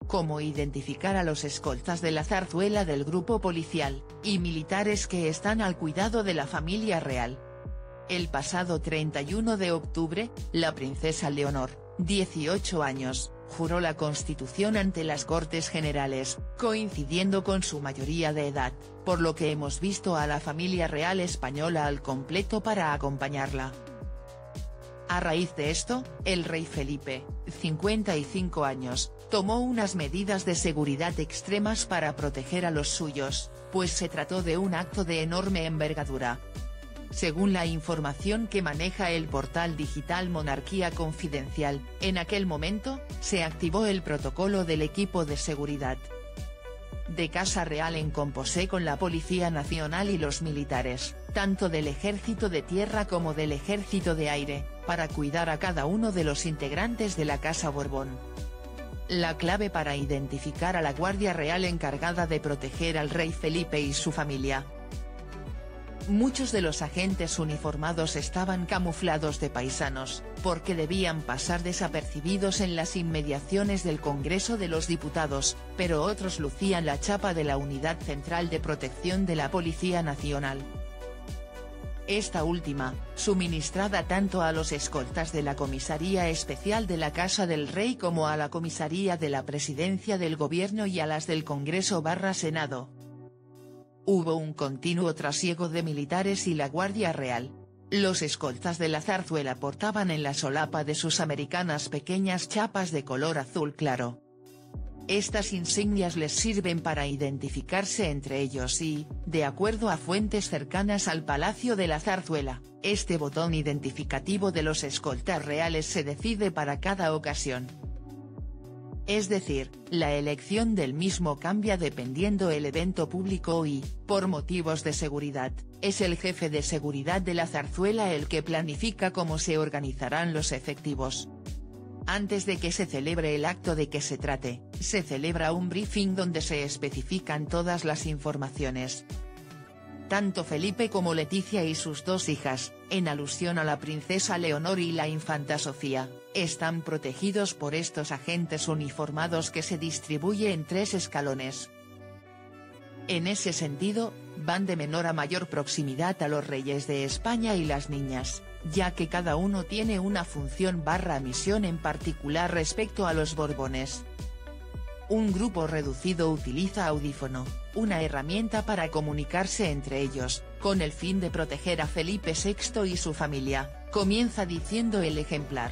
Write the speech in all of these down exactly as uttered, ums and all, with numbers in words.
como identificar a los escoltas de la zarzuela del grupo policial, y militares que están al cuidado de la familia real. El pasado treinta y uno de octubre, la princesa Leonor, dieciocho años, juró la Constitución ante las Cortes Generales, coincidiendo con su mayoría de edad, por lo que hemos visto a la familia real española al completo para acompañarla. A raíz de esto, el rey Felipe, cincuenta y cinco años, tomó unas medidas de seguridad extremas para proteger a los suyos, pues se trató de un acto de enorme envergadura. Según la información que maneja el portal digital Monarquía Confidencial, en aquel momento, se activó el protocolo del equipo de seguridad de Casa Real en composé con la Policía Nacional y los militares, tanto del Ejército de Tierra como del Ejército de Aire, para cuidar a cada uno de los integrantes de la Casa Borbón. La clave para identificar a la Guardia Real encargada de proteger al rey Felipe y su familia. Muchos de los agentes uniformados estaban camuflados de paisanos, porque debían pasar desapercibidos en las inmediaciones del Congreso de los Diputados, pero otros lucían la chapa de la Unidad Central de Protección de la Policía Nacional. Esta última, suministrada tanto a los escoltas de la Comisaría Especial de la Casa del Rey como a la Comisaría de la Presidencia del Gobierno y a las del Congreso barra Senado. Hubo un continuo trasiego de militares y la Guardia Real. Los escoltas de la zarzuela portaban en la solapa de sus americanas pequeñas chapas de color azul claro. Estas insignias les sirven para identificarse entre ellos y, de acuerdo a fuentes cercanas al Palacio de la Zarzuela, este botón identificativo de los escoltas reales se decide para cada ocasión. Es decir, la elección del mismo cambia dependiendo el evento público y, por motivos de seguridad, es el jefe de seguridad de la zarzuela el que planifica cómo se organizarán los efectivos. Antes de que se celebre el acto de que se trate, se celebra un briefing donde se especifican todas las informaciones. Tanto Felipe como Leticia y sus dos hijas, en alusión a la princesa Leonor y la infanta Sofía, están protegidos por estos agentes uniformados que se distribuye en tres escalones. En ese sentido, van de menor a mayor proximidad a los reyes de España y las niñas, ya que cada uno tiene una función barra misión en particular respecto a los Borbones. Un grupo reducido utiliza audífono, una herramienta para comunicarse entre ellos, con el fin de proteger a Felipe sexto y su familia, comienza diciendo el ejemplar.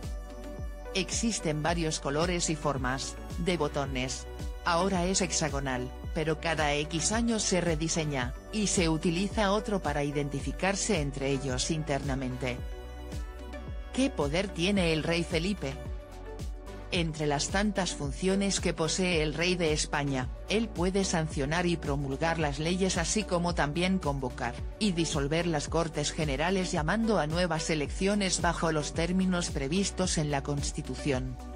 Existen varios colores y formas, de botones. Ahora es hexagonal, pero cada X años se rediseña, y se utiliza otro para identificarse entre ellos internamente. ¿Qué poder tiene el rey Felipe? Entre las tantas funciones que posee el rey de España, él puede sancionar y promulgar las leyes así como también convocar y disolver las Cortes Generales llamando a nuevas elecciones bajo los términos previstos en la Constitución.